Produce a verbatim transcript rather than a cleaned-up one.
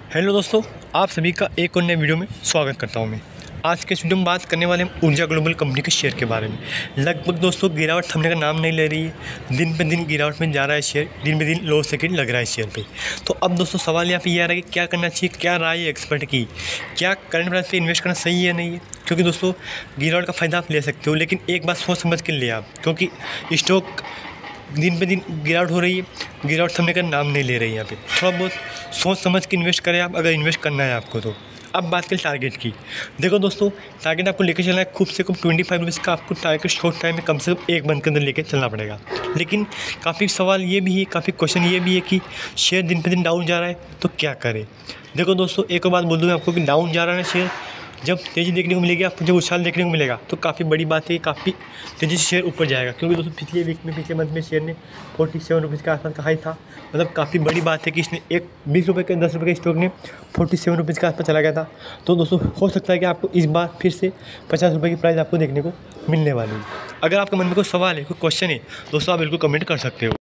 Hello दोस्तों, आप सभी का एक और नए वीडियो में स्वागत करता हूं। मैं आज के इस वीडियो में बात करने वाले हैं ऊर्जा ग्लोबल कंपनी के शेयर के बारे में। लगभग दोस्तों गिरावट थमने का नाम नहीं ले रही है। दिन पे दिन गिरावट में जा रहा है शेयर, दिन पे दिन लो सेकंड लग रहा है शेयर पे। तो अब दोस्तों सवाल यहाँ पे ये आ रहा है कि क्या करना चाहिए, क्या राय है एक्सपर्ट की, क्या करंट प्राइस पे इन्वेस्ट करना सही है नहीं है। क्योंकि दोस्तों गिरावट का फ़ायदा आप ले सकते हो, लेकिन एक बात सोच समझ के ले आप, क्योंकि स्टॉक दिन पे दिन गिरावट हो रही है, गिरावट थमने का नाम नहीं ले रही है। यहाँ पे थोड़ा बहुत सोच समझ के इन्वेस्ट करें आप, अगर इन्वेस्ट करना है आपको तो। अब बात करें टारगेट की। देखो दोस्तों, टारगेट आपको लेकर चलना है खूब से खूब ट्वेंटी फाइव रुपीज़ का। आपको टारगेट शॉर्ट टाइम में कम से कम एक मंथ के अंदर लेकर चलना पड़ेगा। लेकिन काफ़ी सवाल ये भी है, काफ़ी क्वेश्चन ये भी है कि शेयर दिन पे दिन डाउन जा रहा है तो क्या करें। देखो दोस्तों, एक और बात बोल दूँ मैं आपको कि डाउन जा रहा है शेयर, जब तेज़ी देखने को मिलेगी आपको, जब उछाल देखने को मिलेगा तो काफ़ी बड़ी बात है, काफ़ी तेज़ी से शेयर ऊपर जाएगा। क्योंकि दोस्तों पिछले वीक में, पिछले मंथ में शेयर ने फोर्टी सेवन रुपीज़ के आसपास का हाई था। मतलब काफ़ी बड़ी बात है कि इसने एक बीस रुपये के दस रुपये के स्टॉक ने फोर्टी सेवन रुपीज़ के आसपास चला गया था। तो दोस्तों हो सकता है कि आपको इस बार फिर से पचास रुपये की प्राइस आपको देखने को मिलने वाली है। अगर आपके मन में कोई सवाल है, कोई क्वेश्चन है दोस्तों, आप बिल्कुल कमेंट कर सकते हो।